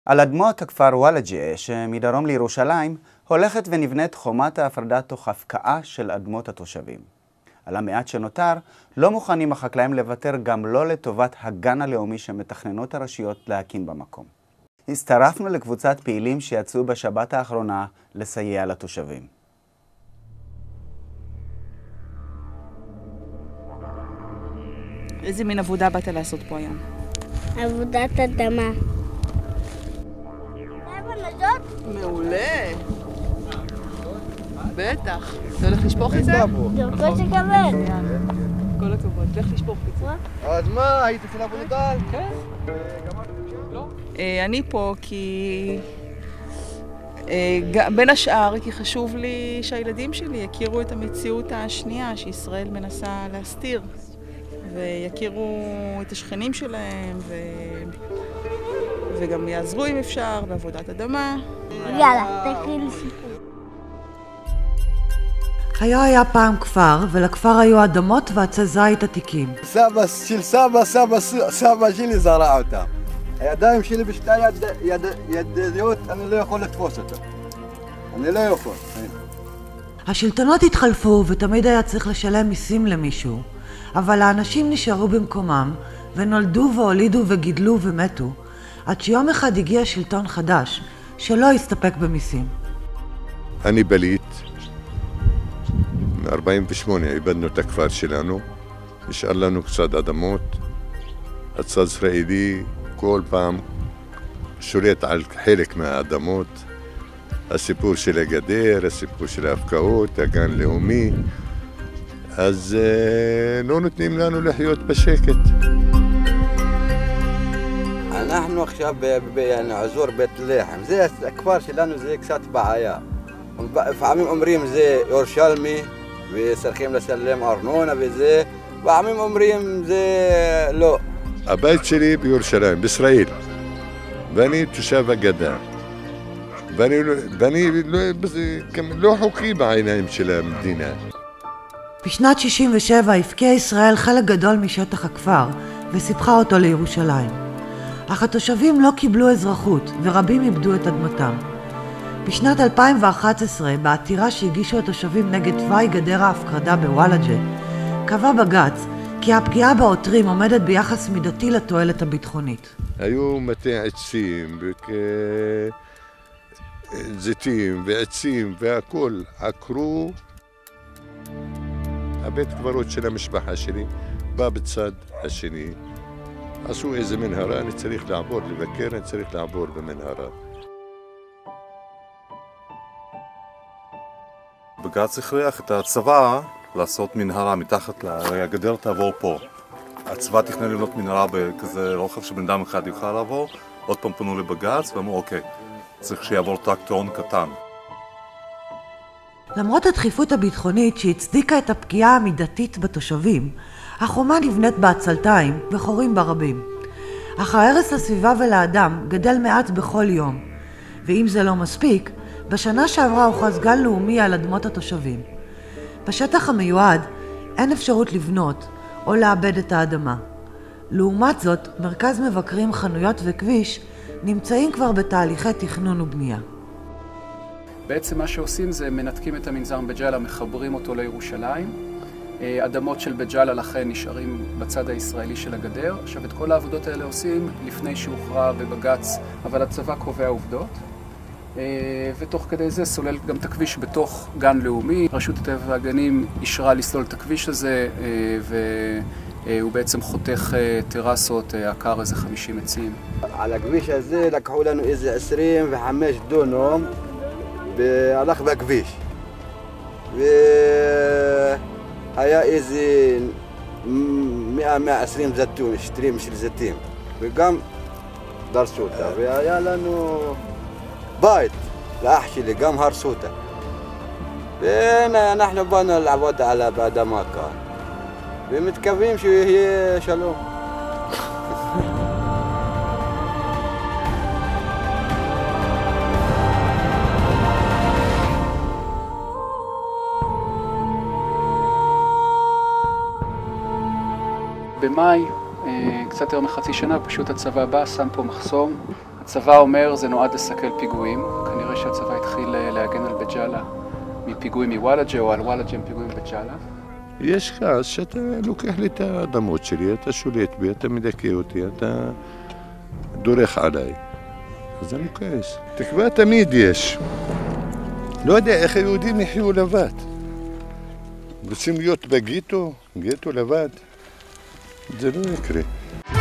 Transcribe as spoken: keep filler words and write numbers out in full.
על אדמות הכפר וולג'ה שמדרום לירושלים הולכת ונבנית חומת ההפרדה תוך הפקעה של אדמות התושבים. על המעט שנותר לא מוכנים החקלאים לוותר גם לא לטובת הגן הלאומי שמתכננות הרשויות להקים במקום. הצטרפנו לקבוצת פעילים שיצאו בשבת האחרונה לסייע לתושבים. איזה מין עבודה באת לעשות פה היום? עבודת אדמה. מעולה. בטח. אתה הולך לשפוך את זה? דרכו שכבד. כל הכבוד. תלך לשפוך את זה. אז מה? היית אצל אבו נידל? כן. לא. אני פה כי... בין השאר, כי חשוב לי שהילדים שלי יכירו את המציאות השנייה שישראל מנסה להסתיר. ויכירו את השכנים שלהם, ו... וגם יעזרו אם אפשר בעבודת אדמה. יאללה, תתחיל סיפור. היה היה פעם כפר, ולכפר היו אדמות ועצי זית עתיקים. סבא של סבא, סבא, סבא שלי זרע אותם. הידיים שלי בשתי יד, יד, ידיות, אני לא יכול לתפוס אותם. אני לא יכול. השלטונות התחלפו ותמיד היה צריך לשלם מיסים למישהו. אבל האנשים נשארו במקומם, ונולדו והולידו וגידלו ומתו, עד שיום אחד הגיע שלטון חדש, שלא הסתפק במיסים. אני בליט, מ-ארבעים ושמונה איבדנו את הכפר שלנו, נשאר לנו קצת אדמות, הצד ישראלי כל פעם שולט על חלק מהאדמות, הסיפור של הגדר, הסיפור של ההפקעות, הגן לאומי, אז לא נותנים לנו לחיות בשקט. אנחנו עכשיו באזור בית לחם, זה הכפר שלנו, זה קצת בעיה. לפעמים אומרים זה ירושלמי וצריכים לשלם ארנונה וזה, לפעמים אומרים זה לא. הבית שלי בירושלים, בישראל, ואני תושב הגדה. ואני, ואני לא, לא חוקי בעיניים של המדינה. בשנת שישים ושבע הפקיעה ישראל חלק גדול משטח הכפר וסיפחה אותו לירושלים. אך התושבים לא קיבלו אזרחות ורבים איבדו את אדמתם. בשנת אלפיים ואחת עשרה, בעתירה שהגישו התושבים נגד תוואי גדר ההפרדה בוולג'ה, קבע בג"ץ כי הפגיעה בעותרים עומדת ביחס מידתי לתועלת הביטחונית. היו מטה עצים וזיתים ועצים והכל עקרו. הבית קברות של המשפחה שלי בא בצד השני. עשו איזה מנהרה, אני צריך לעבור לבקר, אני צריך לעבור במנהרה. בג"ץ הכריח את הצבא לעשות מנהרה מתחת לגדר, תעבור פה. הצבא תכנן לבנות מנהרה בכזה רוחב שבן אדם אחד יוכל לעבור, עוד פעם פנו לבג"ץ ואמרו אוקיי, צריך שיעבור טרקטורון קטן. למרות הדחיפות הביטחונית שהצדיקה את הפגיעה המידתית בתושבים, החומה נבנית בעצלתיים וחורים ברבים. אך ההרס לסביבה ולאדם גדל מעט בכל יום. ואם זה לא מספיק, בשנה שעברה הוכרז גן לאומי על אדמות התושבים. בשטח המיועד אין אפשרות לבנות או לאבד את האדמה. לעומת זאת, מרכז מבקרים, חנויות וכביש נמצאים כבר בתהליכי תכנון ובנייה. בעצם מה שעושים זה מנתקים את המנזר בג'אלה, מחברים אותו לירושלים. אדמות של בג'אלה לכן נשארים בצד הישראלי של הגדר. עכשיו את כל העבודות האלה עושים לפני שהוכרע בבג"ץ, אבל הצבא קובע עובדות. ותוך כדי זה סולל גם את הכביש בתוך גן לאומי. רשות הטבע והגנים אישרה לסלול את הכביש הזה, והוא בעצם חותך טרסות, עקר איזה חמישים עצים. על הכביש הזה לקחו לנו איזה עשרים וחמישה דונם, והלך בכביש. והיה איזה מאה מאה ועשרים זיתים, שטרים של זיתים. וגם דרסו אותה. והיה לנו בית לאח שלי, גם הרסו אותה. והנה אנחנו באנו לעבוד על האדמה כאן. ומתכוונים שיהיה שלום. במאי, קצת יותר מחצי שנה, פשוט הצבא בא, שם פה מחסום. הצבא אומר זה נועד לסכל פיגועים, כנראה שהצבא התחיל להגן על בית ג'אלה מפיגועים מוואלג'ה או על-וואלג'ה מפיגועים בבית ג'אלה. יש כעס שאתה לוקח לי את האדמות שלי, אתה שולט בי, אתה מדכא אותי, אתה דורך עליי. אז אני כועס. תקווה תמיד יש. לא יודע איך היהודים יחיו לבד. רוצים להיות בגיטו, גיטו לבד. זה לא יקרה.